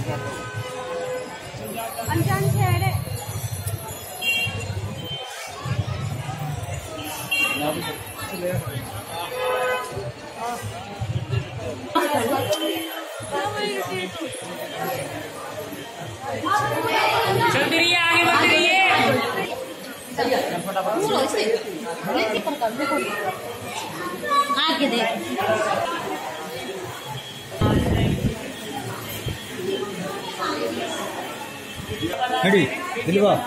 अनजान छेड़े चलती रहिए, आगे बढ़ती रहिए। आगे देख दिलवा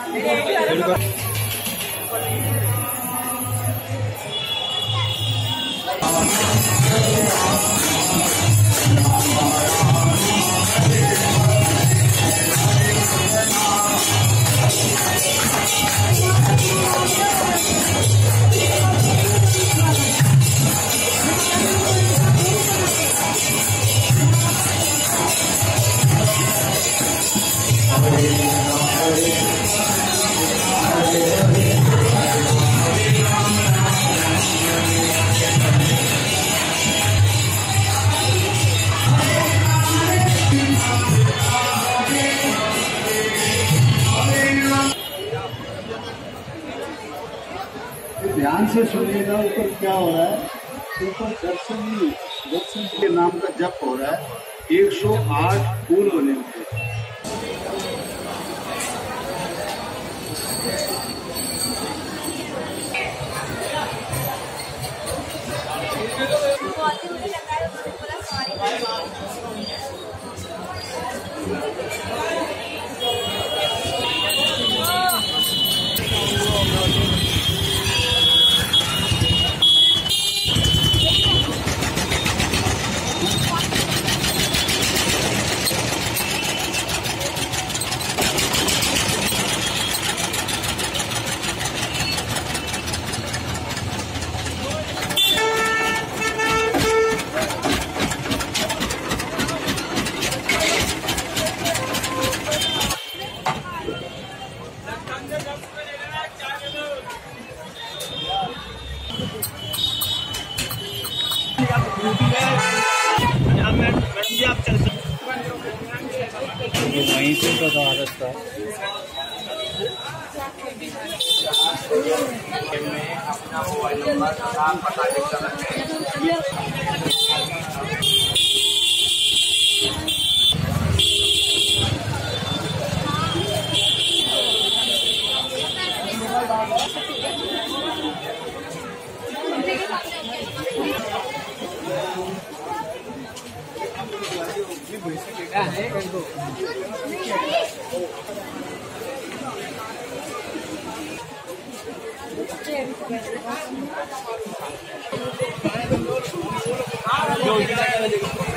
ध्यान से सुनिएगा ऊपर क्या हो रहा है। ऊपर दर्शन के नाम का जप हो रहा है। 108 फूल बने हुए। वहीं से तो था रास्ता। अपना मोबाइल नंबर आप बता देगा।